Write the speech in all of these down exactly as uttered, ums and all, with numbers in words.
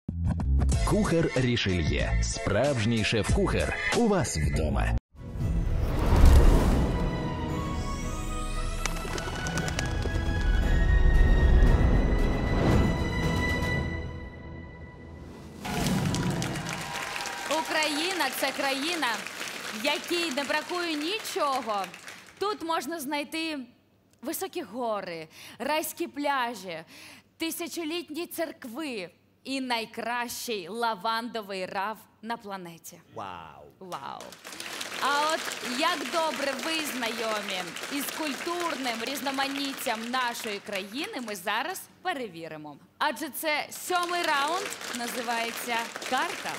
Кухар Рішельє. Справжній шеф-кухар. У вас вдома. Україна – це країна, в якій не бракує нічого. Тут можна знайти високі гори, райські пляжі, тисячолітні церкви і найкращий лавандовий рав на планеті. Вау! Вау! А от як добре ви знайомі із культурним різноманіттям нашої країни, ми зараз перевіримо. Адже це сьомий раунд, називається «Карта».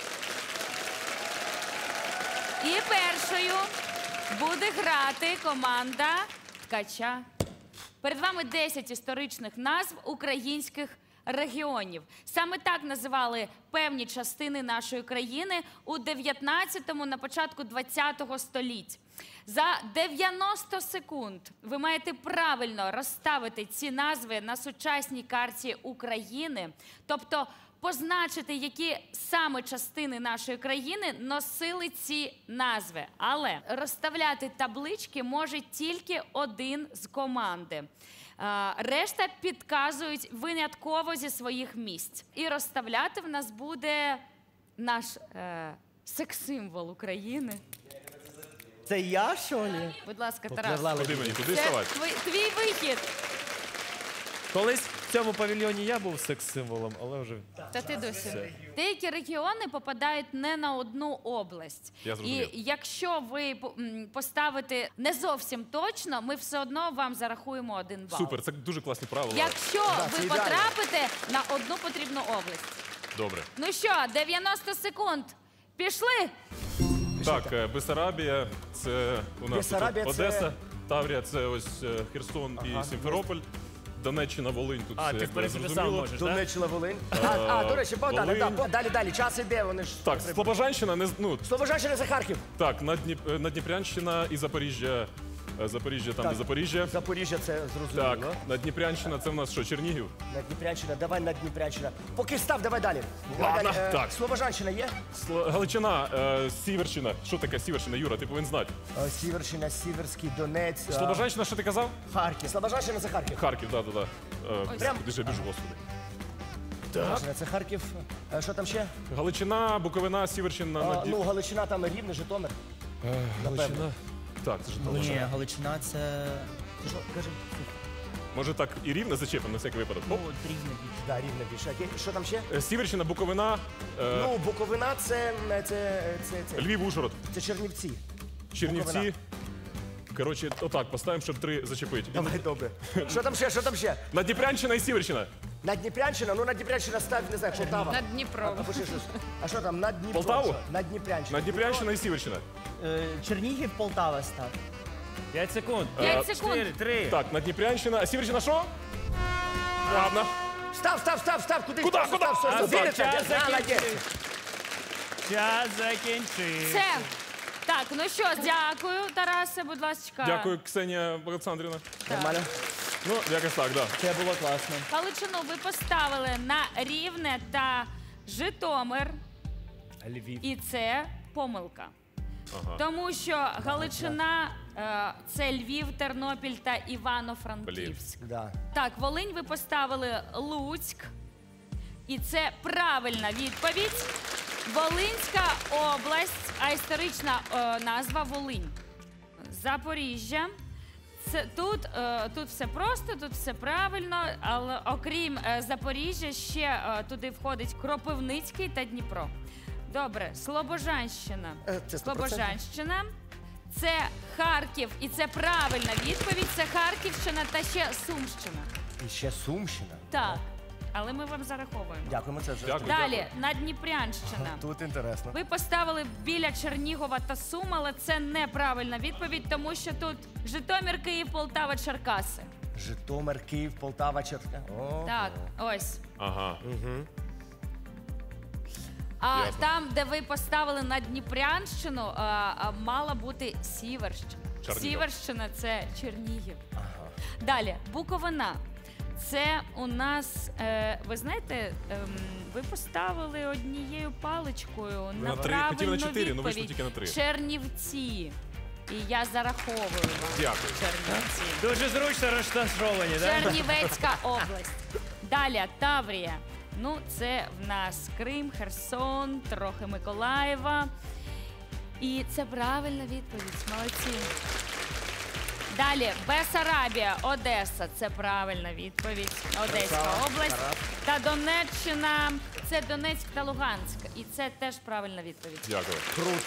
І першою буде грати команда Ткача. Перед вами десять історичних назв українських регіонів. Саме так називали певні частини нашої країни у дев'ятнадцятому, на початку двадцятого століть. За дев'яносто секунд ви маєте правильно розставити ці назви на сучасній карті України, тобто позначити, які саме частини нашої країни носили ці назви. Але розставляти таблички може тільки один з команди. Решта підказують винятково зі своїх місць. І розставляти в нас буде наш е, секс-символ України. Це я, що ли? Будь ласка, Тарас. Куди мені? Куди Це ставати? твій, твій вихід. Колись в цьому павільйоні я був секс-символом, але вже... Та ти досі. Деякі регіони попадають не на одну область. Я зрозумів. І якщо ви поставите не зовсім точно, ми все одно вам зарахуємо один бал. Супер, це дуже класні правила. Якщо ви потрапите на одну потрібну область. Добре. Ну що, дев'яносто секунд. Пішли? Так, е, Бессарабія, це у нас Бессарабія тут це- Одеса, Таврія, це ось е, Херсон і Сімферополь, Донеччина, Волинь, тут А, все ти, в якби принципі, сам зрозуміло. можеш, так? Донеччина, Волинь. А, а, до речі, Богдане, Волинь. да, далі, далі, час іде, вони ж... Так, Слобожанщина, не, з- ну, Слобожанщина за Харків. так, Надніп, е, Надніпрянщина і Запоріжжя, е, Запоріжжя, там Так. де Запоріжжя. Запоріжжя, це Так, зрозуміло. Надніпрянщина, це в нас що, Чернігів? Надніпрянщина, давай Надніпрянщина. Поки став, давай далі. Давай Ладно, далі. Е, так. Слобожанщина є? Сл- Галичина, е, Сіверщина. Що таке Сіверщина, Юра, ти повинен знати. Е, Сіверщина, Сіверський, Донець. е, Слобожанщина, що ти казав? Харків. Слобожанщина за Харків. Харків, так, так, так. Прям- Куди ж я біжу, господи. Слобожанщина, це Харків. Е, Що там ще? Галичина, Буковина, Сіверщина, А, Надніп... ну, Галичина, там Рівне, Житомир. Галичина. Так, це Житомир. Ні, Галичина це... Ти що, кажи? Може так і Рівне зачепимо на всякий випадок. Ну, Оп. рівне більше. Да, Рівне більше. Окей. Що там ще? Е, Сіверщина, Буковина, е, Ну, Буковина, це, це, це, це, Львів, Ужгород, це Чернівці. Чернівці. Буковина. Коротше, отак, поставимо, щоб три зачепити. І Давай, добре. Що там ще, що там ще? Надніпрянщина і Сіверщина. Надніпрянщина, ну Надніпрянщина став, не знаю, Полтава. Над Дніпром. Або ще щось. А що там, над Дніпром? Полтаву? що? Надніпрянщина. Надніпрянщина і Сіверщина. Е, Чернігів, Полтава став. П'ять секунд. П'ять Е, секунд. Чотири, три. Так, Надніпрянщина. А Сіверщина що? Ладно. Став, став, став, став, куди? Куда, Став, куда? став, А, став, стоп, Вінниця, час молодець. закінчився. Час закінчився. Все. Так, ну що, дякую, Тарасе, будь ласка. Дякую, Ксенія Олександрівна. Нормально. Ну, якось так, так. Да. Це було класно. Галичину ви поставили на Рівне та Житомир. Львів. І це помилка. Ага. Тому що Галичина е, – це Львів, Тернопіль та Івано-Франківськ. Да. Так, Волинь ви поставили Луцьк. І це правильна відповідь. Волинська область, а історична е, назва Волинь. Запоріжжя. Це, тут, е, тут все просто, тут все правильно, але окрім е, Запоріжжя ще е, туди входить Кропивницький та Дніпро. Добре, Слобожанщина. Е, це сто процентів. Слобожанщина. Це Харків, і це правильна відповідь. Це Харківщина та ще Сумщина. І ще Сумщина. Так, але ми вам зараховуємо. Дякуємо, це вже. Дякую. Далі, Надніпрянщина. Тут інтересно. Ви поставили біля Чернігова та Сум, але це неправильна відповідь, тому що тут Житомир, Київ, Полтава, Черкаси. Житомир, Київ, Полтава, Черкаси. О. Так, ось. Ага. А Ясно. там, де ви поставили Надніпрянщину, а, а, мала бути Сіверщина. Чернігів. Сіверщина – це Чернігів. Далі, Буковина. Це у нас, е, ви знаєте, ем, ви поставили однією паличкою на на три. правильну Хотів на чотири, відповідь. ну вийшло тільки на три. Чернівці. І я зараховую вам. Дякую. Чернівці. Дуже зручно розташовані, так? Чернівецька область. Далі Таврія. Ну, це в нас Крим, Херсон, трохи Миколаєва. І це правильна відповідь. Молодці. Далі Бесарабія, Одеса. Це правильна відповідь. Одеська область. Та Донеччина. Це Донецьк та Луганськ. І це теж правильна відповідь. Дякую. Круто.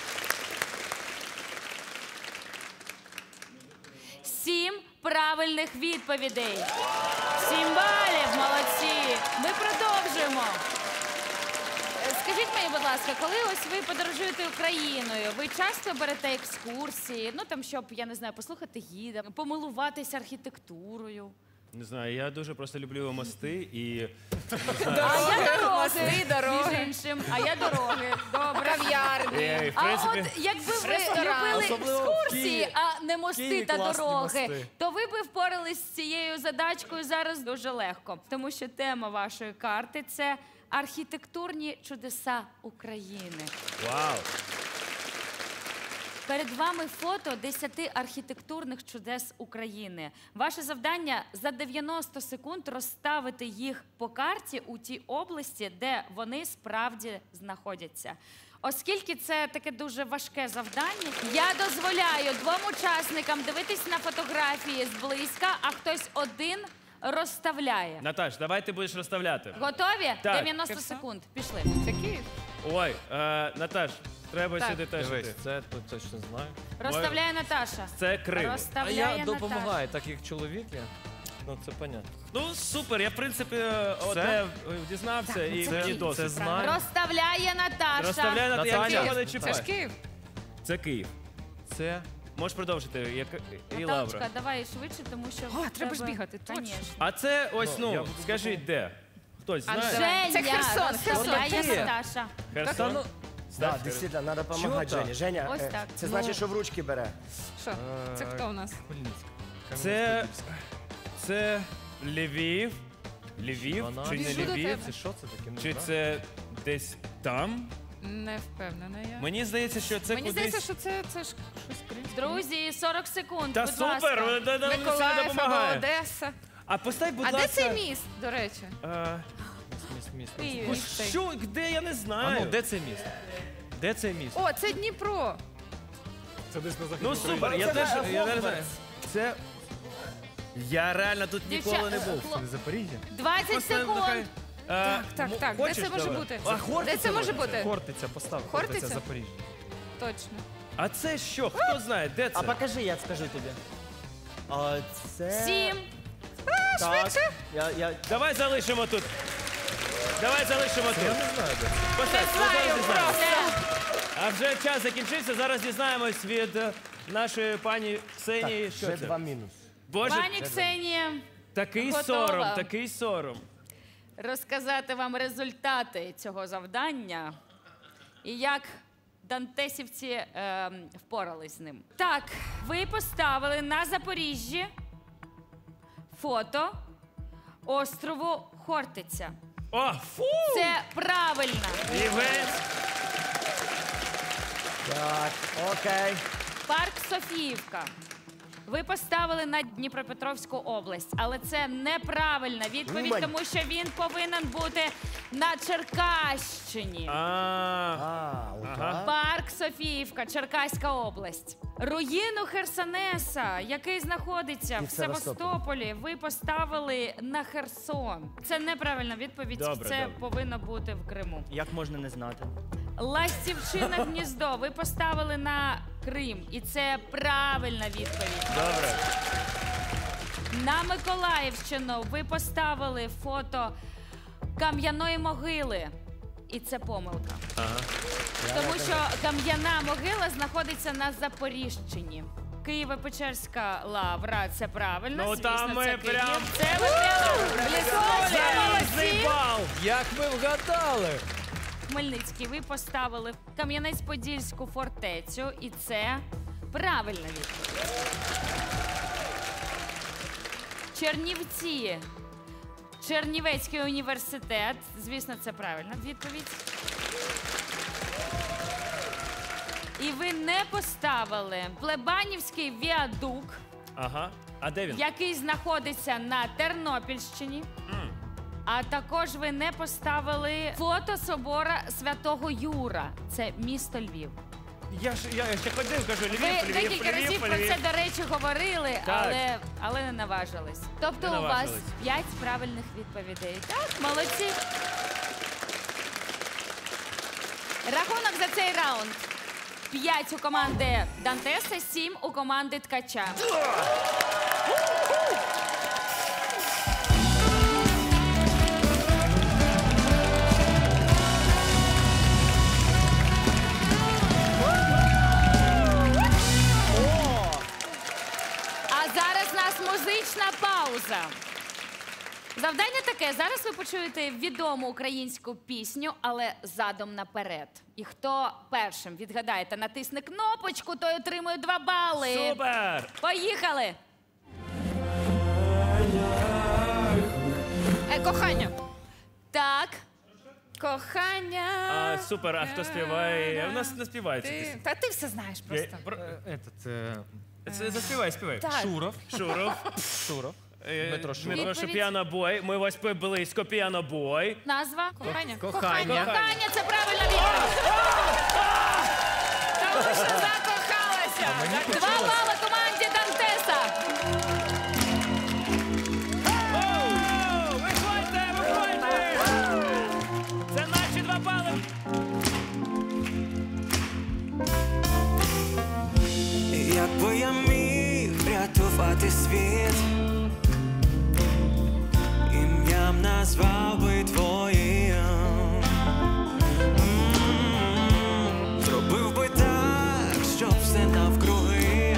Сім правильних відповідей. Сім балів, молодці. Ми продовжуємо. Е, Скажіть мені, будь ласка, коли ось ви подорожуєте Україною, ви часто берете екскурсії, ну там, щоб, я не знаю, послухати гіда, помилуватися архітектурою? Не знаю, я дуже просто люблю мости і А я дороги, дороги. Між іншим, а я дороги. Добре. Е, в А принципі, от якби ви Ресторан. любили Особливо в екскурсії, Києві. а не мости Києві та класні дороги, мости. то ви би впорались з цією задачкою зараз дуже легко. Тому що тема вашої карти – це архітектурні чудеса України. вау. Перед вами фото десяти архітектурних чудес України. Ваше завдання – за дев'яносто секунд розставити їх по карті у тій області, де вони справді знаходяться. Оскільки це таке дуже важке завдання, я дозволяю двом учасникам дивитись на фотографії зблизька, а хтось один розставляє. Наташ, давай ти будеш розставляти. Готові? Так. дев'яносто секунд. Пішли. Це Київ? Ой, е, Наташ, треба Так. сюди теж. Дивись, йти. це тут точно знаю. Розставляє Наташа. Це Крим. А Розставляє я Наташа. допомагаю, так як чоловік я. Ну, це понятно. Ну, супер, я, в принципі, одне дізнався і це мені Київ. досить. Це знаю. Розставляє Наташа. Розставляй на Наталя. Наталя. не Це чіпай. ж Київ. Це Київ. Це Можеш продовжити, як і Наталочка, Лавра. давай швидше, тому що... О, в треба ж тебе- бігати, точно. Конечно. А це ось, Ну, я ну, буду скажіть, де? Хтось знає? Антон. Це Женя, Херсон, розставляє Херсон. Наташа. Херсон? Да, Став. дійсно, треба допомагати Чого Жені. Женя, Ось е, так. це Ну. значить, що в ручки бере. Що? Це хто у нас? Хмельницьк. Це... Це Львів. Львів? Вона. Чи не Біжу до Львів? тебе. Це що це таке? Не Чи знаю. це десь там? Не впевнена я. Мені здається, що це Мені кудись... здається, що це, це ж щось кримське. Друзі, сорок секунд, Та будь супер! ласка. ви- да- да- все Миколаїв або допомагає. Одеса. А постав, будь А де ласка... цей міст, до речі? е, Міст, міст, міст. Київ. ну, цей. що, де, я не А знаю. ну, де це міст? Де це міст? О, це Дніпро. Це десь на захід Ну України. супер, я Це теж... не Я не Хогвартс. знаю. Це... Я реально тут Дівча- ніколи не був. хлоп- Це Запоріжжя? двадцять Просто секунд. нехай, е, Так, м- так, де хочеш, це може давай? бути? А, Хортиця Де це може може? бути? Хортиця, постав. Хортиця? Хортиця, Запоріжжя. Точно. А це що? Хто знає, де це? А покажи, я скажу тобі. А це... Сім. Так, я, я... Давай залишимо тут. Давай залишимо тут. Я не знаю, де це. Постав, Знаю зараз дізнаємось. просто. А вже час закінчився. Зараз дізнаємось від е, нашої пані Ксенії, Так, що вже це. два мінус. Боже, Пані Ксенія, такий готова. сором, такий сором. розказати вам результати цього завдання і як дантесівці е, впорались з ним. Так, ви поставили на Запоріжжі фото острову Хортиця. О, фу! Це правильно. Євген! Так, окей. Парк Софіївка. Ви поставили на Дніпропетровську область, але це неправильна відповідь, Умань. тому що він повинен бути на Черкащині. А, А, отак. Парк Софіївка, Черкаська область. Руїну Херсонеса, який знаходиться І в в Севастополі. Севастополі, ви поставили на Херсон. Це неправильна відповідь. Добре, це добре. повинно бути в Криму. Як можна не знати? Ластівчине гніздо ви поставили на Крим, і це правильна відповідь. добре. На Миколаївщину ви поставили фото кам'яної могили, і це помилка. Тому що кам'яна могила знаходиться на Запоріжчині. Києво-Печерська лавра, це правильно. Ну, звісно, там ми це Київ. прям- Це ви прямо блискуче, Залізний молодці. бал! Як ми вгадали? Хмельницький, ви поставили Кам'янець-Подільську фортецю, і це правильна відповідь. Чернівці. Чернівецький університет. Звісно, це правильна відповідь. І ви не поставили Плебанівський віадук, Ага. А де він? який знаходиться на Тернопільщині. А також ви не поставили фото собора Святого Юра. Це місто Львів. Я ж я ще ходив, кажу, Львів, Ви Львів, декілька Львів, разів про Львів. це, до речі, говорили, Так. але, але не наважились. Тобто Не у вас наважились. п'ять правильних відповідей. Так, молодці. Рахунок за цей раунд. П'ять у команди Дантеса, сім у команди Ткача. А зараз у нас музична пауза. Завдання таке. Зараз ви почуєте відому українську пісню, але задом наперед. І хто першим відгадає та натисне кнопочку, той отримує два бали. Супер! Поїхали! Е, кохання. Так. Кохання. А, супер, а хто співає? У нас не співається. Ти... Та ти все знаєш просто. Этот, э, Це заспівай, співай. Так. Шуров. Шуров. Шуров. Е, Дмитро Шуров. Дмитро Відповідь. Шопіано-бой. Ми ось близько піано-бой. Назва? Кохання. Кохання. Кохання, це правильна відповідь. Тому що закохалася. Два бали команді Дантеса. Оу! Виходьте, виходьте! Це наші два бали. Якби я міг врятувати світ, ім'ям назвав би твоїм. М, Зробив би так, щоб все навкруги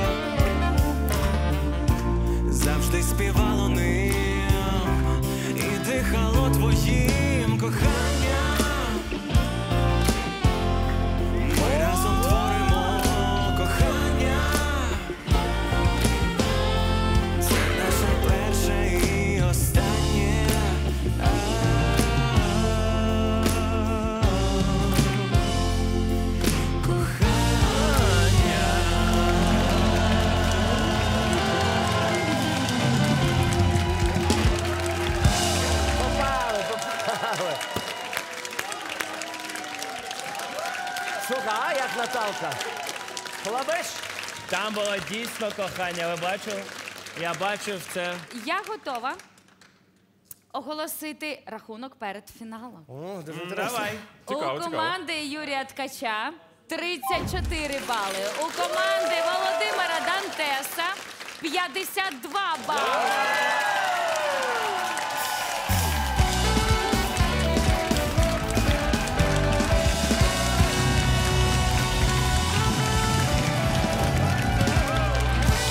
завжди співало ним і дихало твоїм коханням. Ми разом творимо кохання. Це наше перше і останнє. Кохання. Попали, попали. Слухай, а як Наталка? Хлабиш? Там було дійсно кохання, ви бачили? Я бачив це. Я готова оголосити рахунок перед фіналом. О, дуже інтересно. Давай. Цікаво, У цікаво. команди Юрія Ткача тридцять чотири бали. У команди Володимира Дантеса п'ятдесят два бали.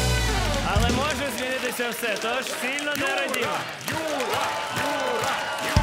Але може змінитися все, тож сильно не радімо. Юра! Юра!